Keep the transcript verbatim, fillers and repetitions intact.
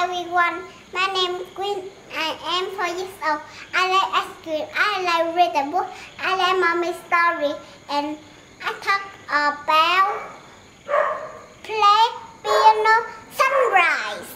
everyone. My name is Queen. I am four years old. I like ice cream. I like read a book. I like mommy story. And I talk about play piano sunrise.